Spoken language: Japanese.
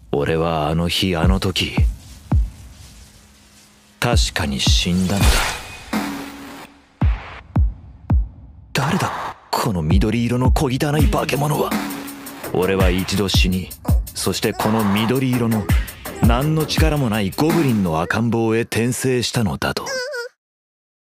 俺はあの日あの時確かに死んだのだ。誰だこの緑色の小汚い化け物は。俺は一度死に、そしてこの緑色の何の力もないゴブリンの赤ん坊へ転生したのだと。